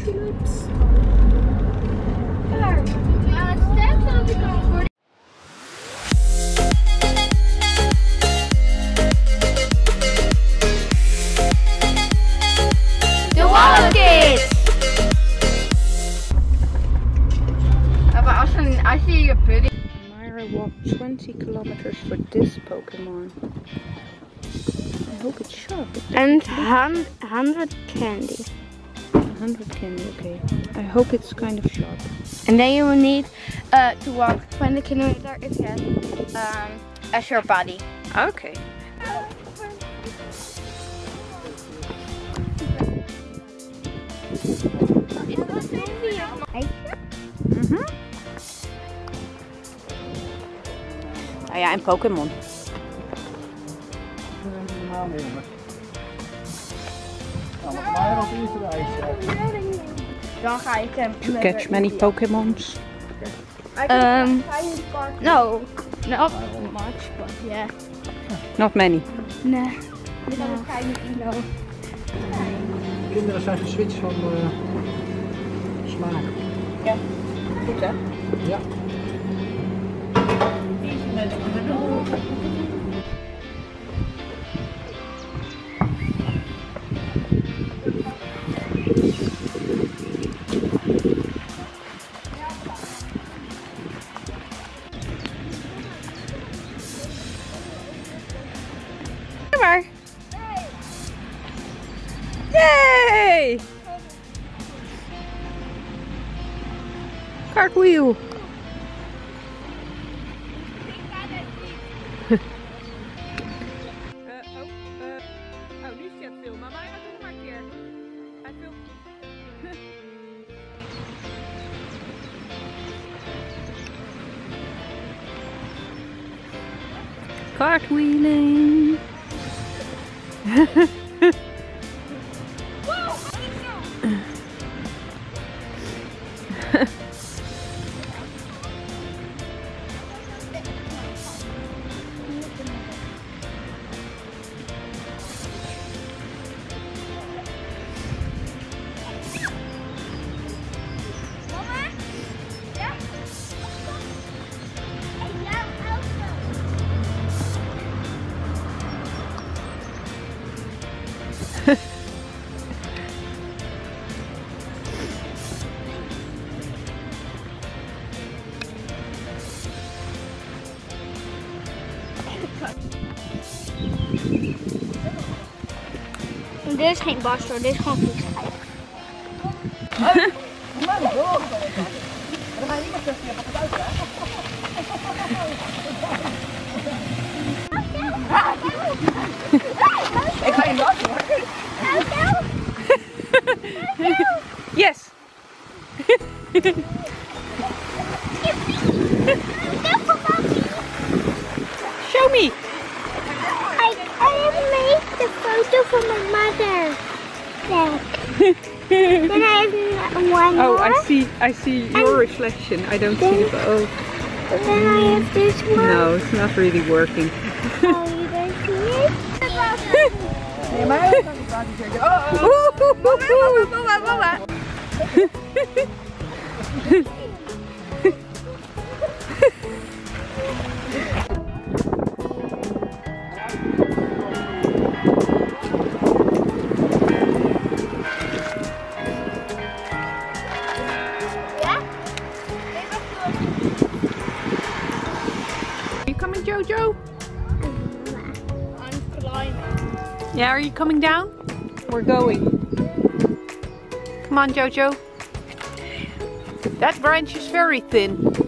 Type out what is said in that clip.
Philips. Amayra walked 20 kilometers for this Pokemon. I hope it's sharp. And 100 candy. 100 candy, okay. I hope it's kind of sharp. And then you will need to walk 20 kilometers if you have a short body. Okay. Ah ja, en Pokémon. Dan ga ik To catch many Pokémons. No, not much, but yeah. Not many. No. Kinderen zijn geswitcht van smaak. Ja, goed hè? Ja. Maar. Yay! Cartwheel. Nu is hij aan het filmen, maar hij doet maar een keer. Hij filmt. Cartwheeling. Dit is geen barst hoor, dit is gewoon vliegschijf. Ik ga je lachen hoor. Yes. Show me. I made the photo for my mother. Then I have one more. I see your reflection. I don't see the boat. Then I have this one. No, it's not really working. Oh, you don't see it? Are you coming, Jojo? I'm climbing. Yeah, are you coming down? We're going. Come on, Jojo. That branch is very thin.